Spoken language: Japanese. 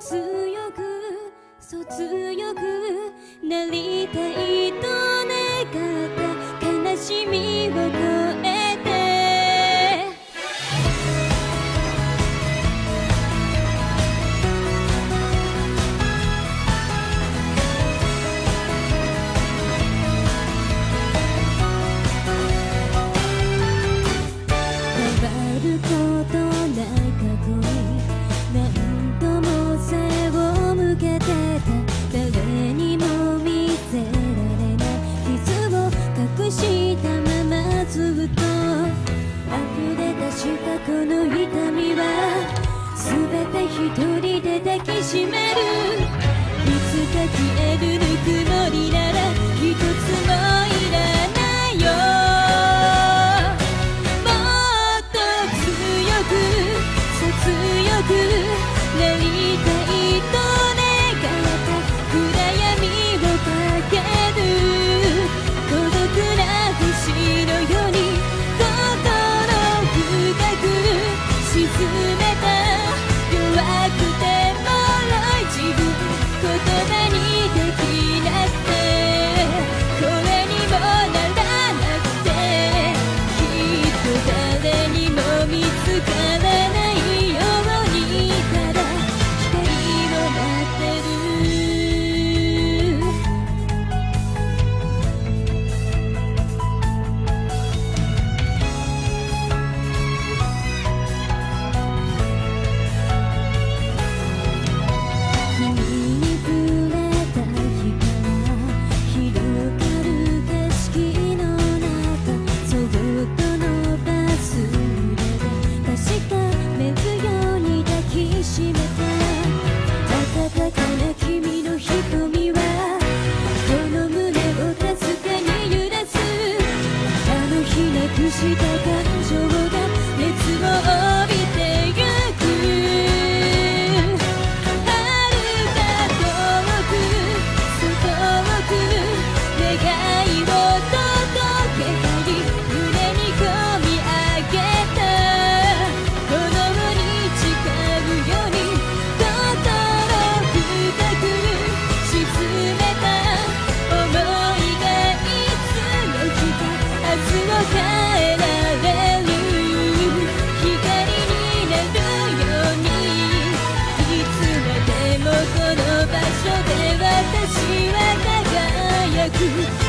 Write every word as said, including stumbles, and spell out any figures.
強くそう強くなりたいと願った悲しみを超えて変わることない過去に何度も背を向けてた誰にも見せられない傷を隠したままずっと溢れ出したこの痛みは全て一人で抱きしめるいつか消えるぬくもりなら一つもいらないよもっと強くそう強くなりたいと願った暗闇をかける孤独な星のように心深く沈めた弱くて脆い自分言葉にできなくてこれにもならなくてきっと誰にも見つからないようにただ光を待ってる君に触れた日から広がる景色の中そっと伸ばす腕で確かめるように抱きしめた温かな君の瞳はこの胸をかすかに揺らすあの日なくした感情が熱を帯びてゆく遥か遠くそう遠く願いを届けたい胸に込み上げた炎に誓うように心深く沈めた想いがいつの日か明日を変えられる光になるようにいつまでもこの場所で私は輝く